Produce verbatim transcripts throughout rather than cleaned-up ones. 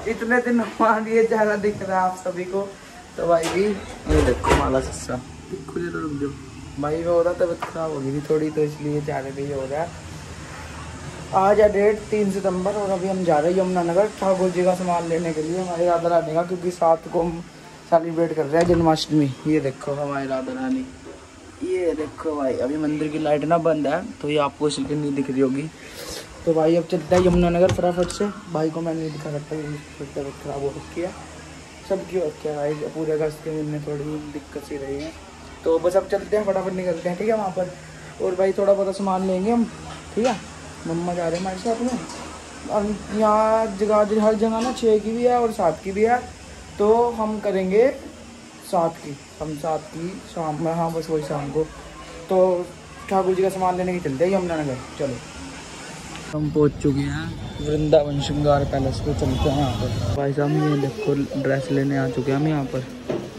इतने दिन बाद ये चेहरा दिख रहा है आप सभी को। तो भाई भी ये देखो माला सस्सा खुले तो रुक जाओ भाई, वो हो रहा तबीयत खराब हो गई थी थोड़ी, तो इसलिए चेहरे पे ये हो रहा है। आज है डेट तीन सितंबर और अभी हम जा रहे हैं यमुनानगर ठाकुर जी का सामान लेने के लिए हमारे राधा रानी का, क्योंकि सात को हम सेलिब्रेट कर रहे हैं जन्माष्टमी। ये देखो हमारी राधा रानी, ये देखो भाई। अभी मंदिर की लाइट ना बंद है तो ये आपको इसलिए नहीं दिख रही होगी। तो भाई अब चलता है यमुनानगर फटाफट से। भाई को मैं नहीं दिखा सकता क्योंकि तबीयत खराब हो रखी है, सबकी हो रखी है भाई, पूरे अगस्त के महीने थोड़ी दिक्कत सी रही है। तो बस अब चलते हैं फटाफट निकलते हैं, ठीक है वहाँ पर। और भाई थोड़ा बहुत सामान लेंगे हम, ठीक है। मम्मा जा रहे हैं हमारे साथ में। और यहाँ जगह हर जगह ना छः की भी है और सात की भी है, तो हम करेंगे सात की, हम सात की शाम में, हाँ बस वही शाम को। तो ठाकुर जी का सामान लेने के चलते हैं यमुनानगर। चलो हम पहुँच चुके हैं वृंदावन श्रृंगार पैलेस को, चलते हैं यहाँ पर। भाई साहब ये देखो ड्रेस लेने आ चुके हैं हम यहाँ पर।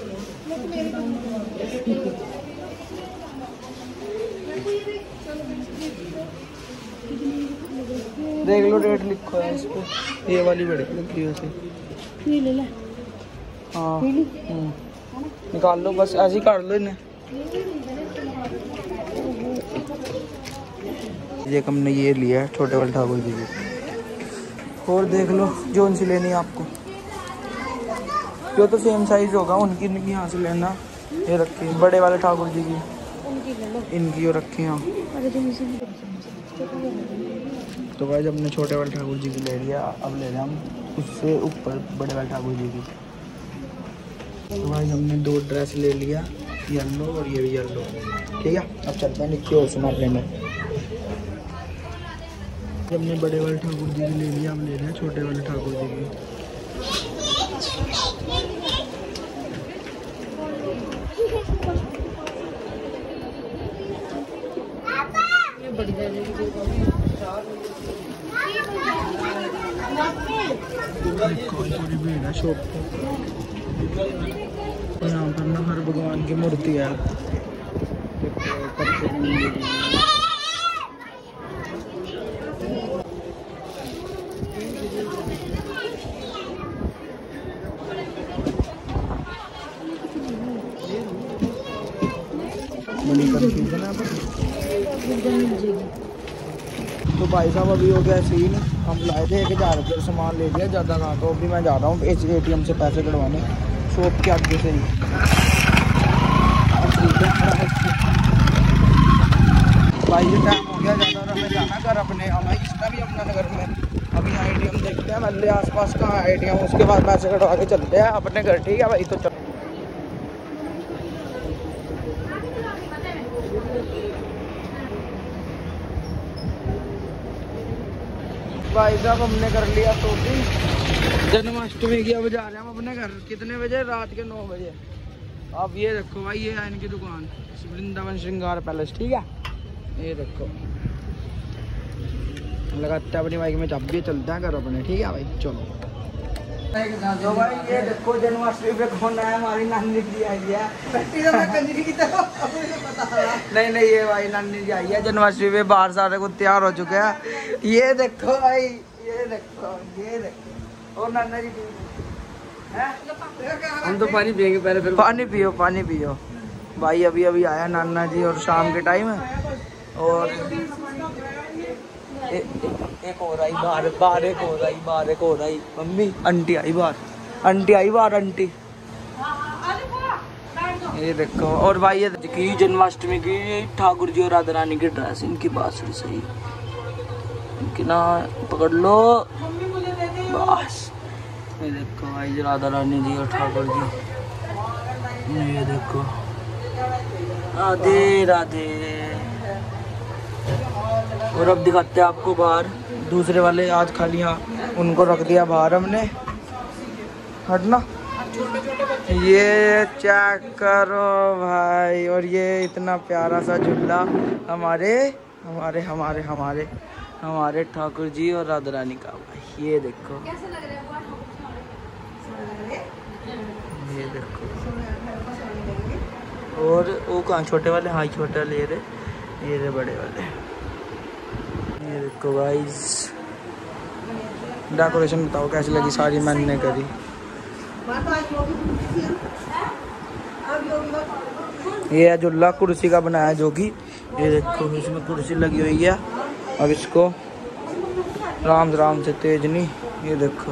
देख लो रेट लिखो है इस पे, ये वाली बड़ी लगी है वैसे। ये ले ले। हाँ निकाल लो बस, ऐसे ही काट लो इन्हें। ये हमने ये लिया है छोटे वाले ठाकुर जी की। और देख लो जो उनसे लेनी है आपको, जो तो सेम साइज होगा उनकी इनकी यहाँ से लेना। ये रखी बड़े वाले ठाकुर जी की, इनकी और रखी यहाँ। तो भाई जब हमने छोटे वाले ठाकुर जी की ले लिया, अब ले रहे हम उससे ऊपर बड़े वाले ठाकुर जी की। तो भाई हमने दो ड्रेस ले लिया, येलो और ये भी येलो, ठीक है। अब चलते हैं नीचे और सामान लेने। जब हमने बड़े वाले ठाकुर जी की ले लिया, अब ले रहे हैं छोटे वाले ठाकुर जी की। थोड़ी भीड़ है शॉप पे, यहाँ पर ना हर भगवान की मूर्ति है। बड़ी कंफ्यूजन है। तो भाई साहब अभी हो गया सीन, हम लाए थे एक हज़ार रुपये सामान ले लिया, ज़्यादा कहाँ। तो अभी मैं जा रहा हूँ ए टी एम से पैसे कटवाने शॉप के आगे से ही। भाई ये टाइम हो गया ज़्यादा और हमें जाना घर अपने, हमारे किसका भी अपना नगर में। अभी यहाँ ए टी एम देखते हैं मल्ले आस पास कहाँ ए टी एम, उसके बाद पैसे कटवा के चलते हैं अपने घर, ठीक है भाई। तो चल भाई साहब हमने कर लिया शॉपिंग जन्माष्टमी की। अब जा रहे हैं हम अपने घर। कितने बजे? रात के नौ बजे। अब ये देखो भाई, ये है इनकी दुकान वृंदावन श्रृंगार पैलेस, ठीक है। ये देखो लगाते हैं अपनी बाइक में चाबी, चलते हैं घर अपने, ठीक है भाई। चलो तो भाई ये देखो जन्माष्टमी पे कौन आया, हमारी नानी जी आई है। नहीं नहीं ये भाई नानी जी आई है जन्माष्टमी पे, बाहर सारे को तैयार हो चुके हैं। ये देखो भाई, ये देखो, ये देखो। और नाना जी हम तो पानी पियेंगे पहले, फिर पानी पियो पानी पियो भाई। अभी अभी आया नाना जी और शाम के टाइम है। और ए, ए, एक और आई बाहर, बाहर एक और आई, बाहर एक और आई। मम्मी आंटी आई बाहर, आंटी आई बाहर, आंटी। ये देखो। और भाई ये की जन्माष्टमी की ठाकुर जी और राधा रानी की ड्रेस, इनकी बात सही, इनकी ना पकड़ लो बस। ये देखो भाई राधा रानी जी और ठाकुर जी, ये देखो। राधे राधे। और अब दिखाते हैं आपको बाहर दूसरे वाले, आज खाली यहाँ उनको रख दिया बाहर हमने, हटना। ये चेक करो भाई, और ये इतना प्यारा सा झूला हमारे हमारे हमारे हमारे हमारे ठाकुर जी और राधा रानी का भाई। ये देखो, ये देखो। और वो कहाँ छोटे वाले? हाँ छोटे वाले ये रहे, ये रहे बड़े वाले। ये देखो गाइस, डेकोरेशन बताओ कैसी लगी, सारी मैंने करी। ये है झूला कुर्सी का बनाया जो कि ये देखो इसमें कुर्सी लगी हुई है। अब इसको राम राम से तेज नहीं, ये देखो।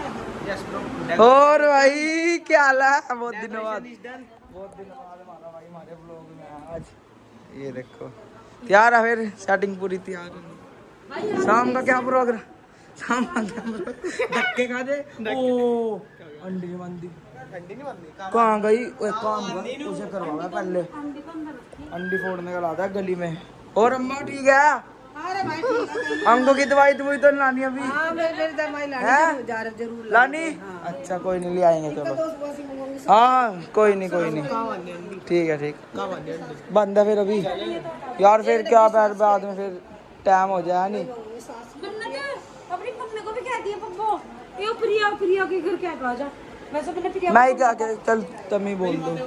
और भाई क्या हाल है, बहुत दिनों बाद बहुत दिनों बाद हमारा भाई हमारे ब्लॉग में है आज। ये देखो तैयार है, फिर सेटिंग पूरी तैयार है। शाम का क्या प्रोग्राम, शाम का क्या प्रोग्राम, धक्के खा दे। ओ अंडी नहीं बनती, कहाँ गई? एक काम कर उसे करवा पहले, अंडी फोड़ने का लाता है गली में। और अम्मा ठीक है? अरे भाई हमको की दवाई दवाई तो लानी अभी। हाँ, जरूर लानी। अच्छा कोई नहीं, ले आएंगे चलो। हाँ कोई नहीं कोई नहीं, ठीक है ठीक। बंद है फिर अभी यार, फिर क्या पैर बाद में फिर टाइम हो जाए नहीं। अपनी मम्मी को भी कह दिया पप्पो, ये प्रिया प्रिया के घर क्या कहा जा। वैसे मैंने प्रिया मैं क्या कह, चल तुम ही बोल दो।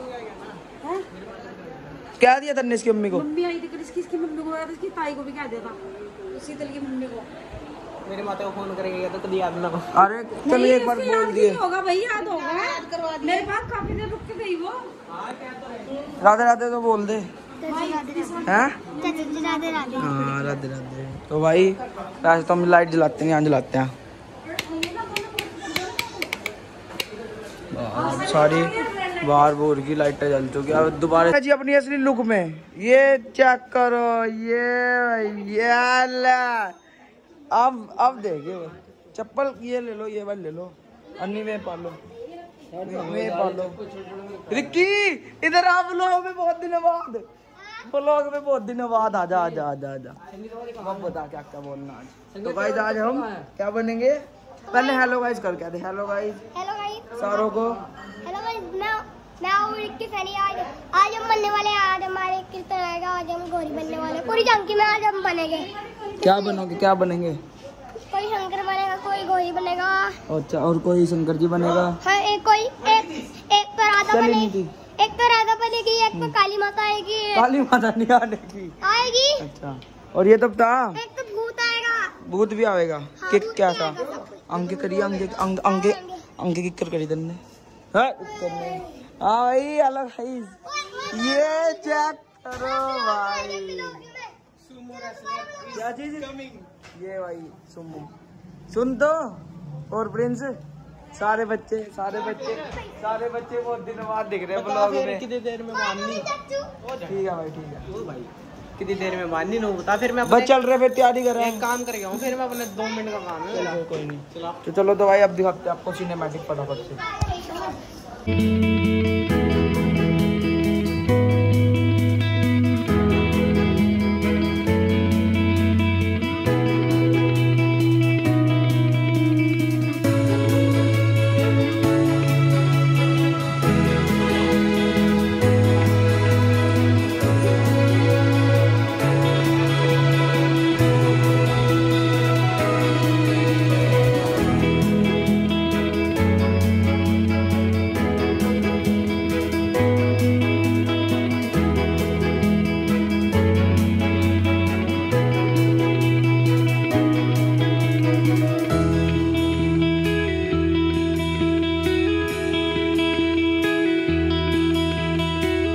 क्या दिया तन्ने इसकी मम्मी को? मम्मी आई थी कल इसकी इसकी मम्मी को, इसकी ताई को भी कह दिया था, उसी तरह की मम्मी को। मेरे माता को फोन करेंगे तो कभी याद ना हो। अरे चल एक बार बोल दिए होगा भाई, याद होगा, याद करवा दिया। मेरे पास काफी देर रुक के गई वो। राधे राधे तो बोल दे। हैं हाँ राधे राधे। तो भाई वैसे तो हम लाइट जलाते हैं, यहाँ जलाते हैं सारी बाहर बोर की लाइटें जल चुकी। अब दोबारा जी अपनी असली लुक में, ये चेक करो, ये ये अब अब देखिए चप्पल ये ले लो, ये वाली ले लो, अन्नी में पालो में पालो। रिक्की इधर आप ब्लॉग में बहुत दिनों बाद, ब्लॉग में बहुत दिनों बाद आजा आजा आजा आजा। अब बता क्या क्या बोलना आज। तो गाइस आज हम क्या बनेंगे, पहले हेलो गाइस कर क्या दे। हेलो गाइस, हेलो गाइस सारों को हेलो गाइस। मैं मैं हूं रिक्की फैनी। आज आज हम बनने वाले हैं, आज हमारे कीर्तन आएगा, आज हम गौरी बनने वाले हैं। पूरी झांकी में आज हम बनेंगे। क्या बनोगे, क्या बनेंगे? कोई शंकर बनेगा, कोई गौरी बनेगा। अच्छा और कोई शंकर जी बनेगा। हाँ एक कोई एक एक तो राधा बनेगी, एक तो राधा बनेगी, एक तो काली माता आएगी। काली माता नहीं आने की आएगी। अच्छा और ये तब था एक तो भूत आएगा, भूत भी आएगा। हाँ, किक क्या था? अंगे करिए, अंगे अंग अंगे अंगे किक कर करी तन्ने। हाँ भाई अलग भाई, ये चेक करो भाई क्या चीज, ये भाई सुमो सुन तो। और प्रिंस सारे बच्चे सारे बच्चे सारे बच्चे बहुत दिनों बाद दिख रहे हैं ब्लॉग में। कितनी देर में माननी? ठीक है भाई ठीक है भाई, कितनी देर में माननी नहीं बता। फिर मैं बस चल रहे, फिर तैयारी कर रहे हैं, एक काम करके आऊं, फिर मैं अपने दो मिनट का काम है। कोई नहीं चलो तो चलो तो भाई अब दिखाते हैं आपको सिनेमैटिक फटाफट से।